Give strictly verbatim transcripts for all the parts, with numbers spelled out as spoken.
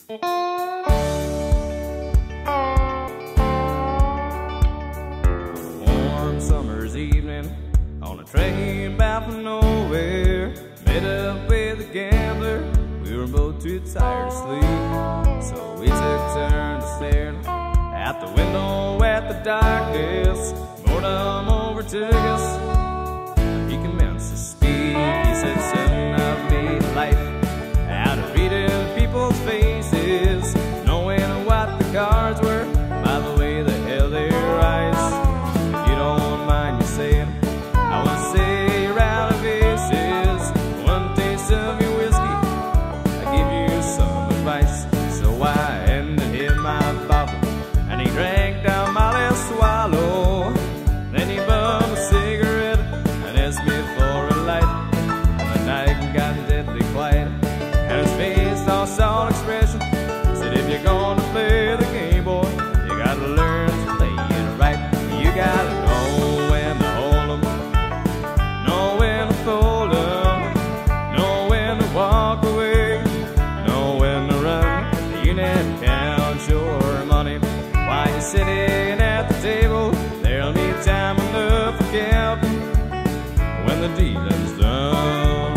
Warm summer's evening on a train bound for nowhere, met up with a gambler. We were both too tired to sleep, so we took turns staring out the window at the darkness. Boredom overtook us. He commenced to speak. He said, "Son, I've made life out of reading people's faces, knowing what the cards were by the way they held their eyes. If you don't mind me saying, I would say you're out of aces. One taste of your whiskey, I give you some advice." So I handed him my bottle, and he drank down my last swallow. Then he bummed a cigarette and asked me for a light. And the night got deadly quiet, and his face lost all expression. He said, "If you're gonna play the game, boy, you gotta learn to play it right. You gotta know when to hold 'em, know when to fold 'em, know when to walk away, know when to run. You never count your money while you're sitting at the table. There'll be time enough for counting when the dealing's done."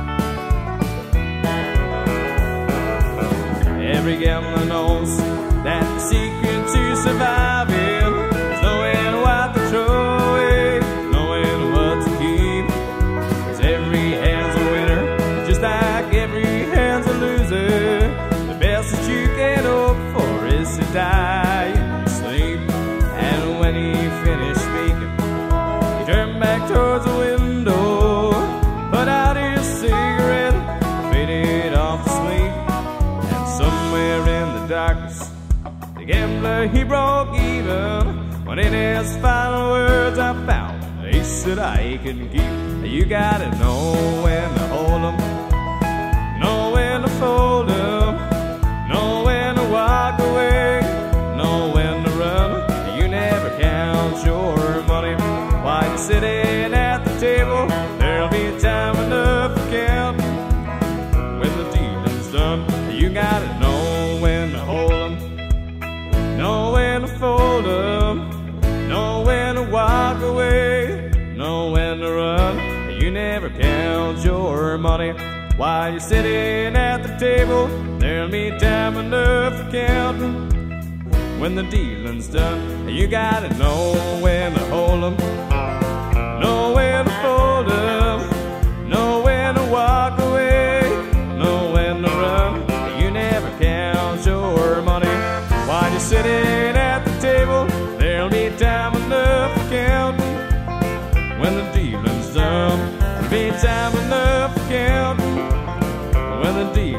Every gambler knows that the secret to surviving is knowing what to throw away, knowing what to keep. 'Cause every hand's a winner, just like every hand's a loser. The best that you can hope for is to die in your sleep. And when he finished speaking, he turned back towards the window, put out his cigarette, faded off to sleep. And somewhere in the darkness, the gambler, he broke even, when in his final words I found an ace that I can keep. You gotta know when to hold 'em, know when to fold 'em, know when to walk away, know when to run. You never count your money while you're sitting at the table. There'll be time enough for counting when the dealing's done. You gotta know when to hold 'em, know when to fold 'em, know when to walk away, know when to run. You never count your money while you're sitting at the table. There'll be time enough for counting when the dealing's done. You gotta know when to hold 'em, know when to fold 'em, know when to walk away, know when to run. You never count your money while you're sitting at the table. There'll be time enough for counting when the dealing's done. There'll be time enough for counting when the dealing's done.